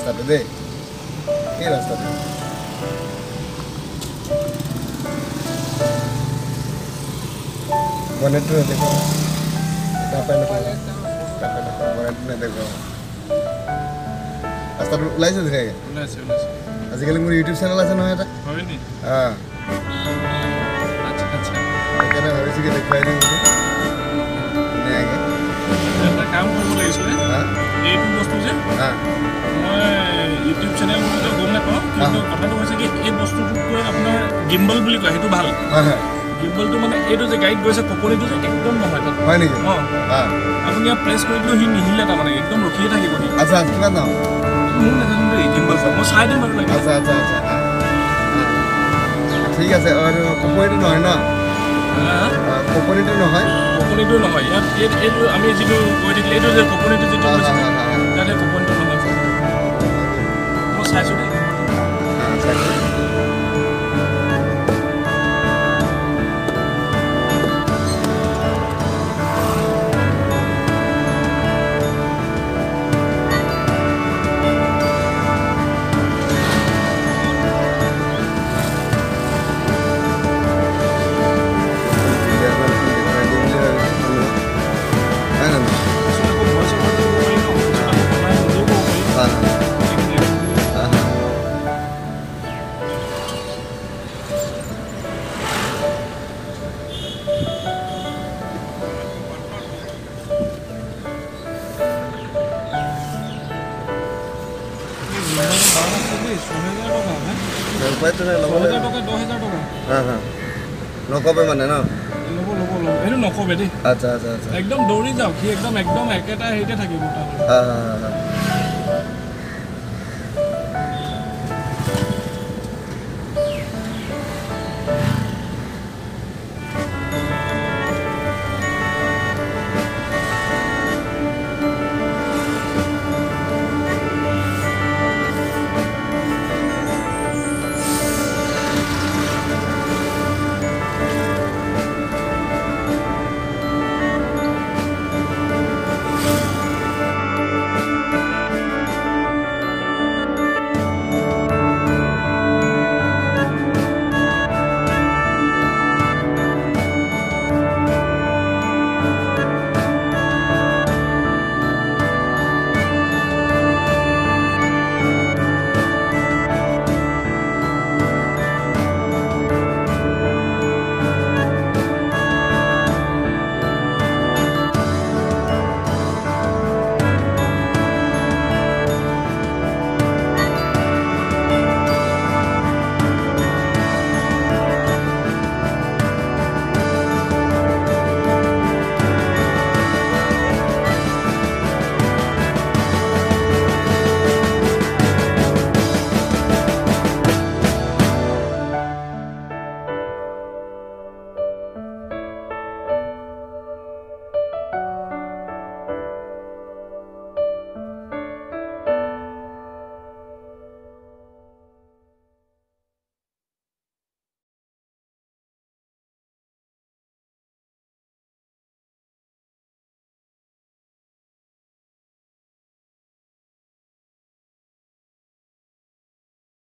ৰাস্তাটো দেই এই ৰাস্তাটো বনেটটো দেখো তাপাই বনেটটো নেদেখো ৰাস্তাটো ওলাইছে ধুনীয়াকৈ আজিকালি মোৰ ইউটিউব চেনেল আছে নহয় এটা সেইকাৰণে ভাবিছোঁ কি দেখুৱাই দিম বুলি ধুনীয়াকৈ এটা কাম কৰিব লাগিছিলে এইটো বস্তু যে মই ইউটিউব চেনেল বুলি গম নাপাওঁ কিন্তু কথাটো হৈছে কি এই বস্তুটোক কৈ আপোনাৰ গিম্বল বুলি কয় সেইটো ভাল গিম্বলটো মানে এইটো যে গাড়ীত গৈছে কপনিটো যে একদম নহয় তাত হয় নেকি আপুনি ইয়াত প্ৰেছ কৰি দিলেও সি নিহিলে তাৰমানে একদম ৰখিয়ে থাকিব আচ্ছা কিমান দাম মোৰ নাজানো দেই গিম্বলটো মই চাই দিম বাৰু লাগে আচ্ছা আচ্ছা আচ্ছা ঠিক আছে আৰু কপনিটো নহয় ন কপনিটো নহয় ইয়াত এইটো আমি যিটো কৈ থাকিলে এইটো যে কপনিটো যিটো কৈছিলে তাতে কপনিটো নহয় মই চাইছোঁ দেই নকবে মানে ন এইটো নকবে দেই আচ্ছা আচ্ছা আচ্ছা একদম দৌৰি যাওক সি একদম একেটা হেৰিতে থাকিব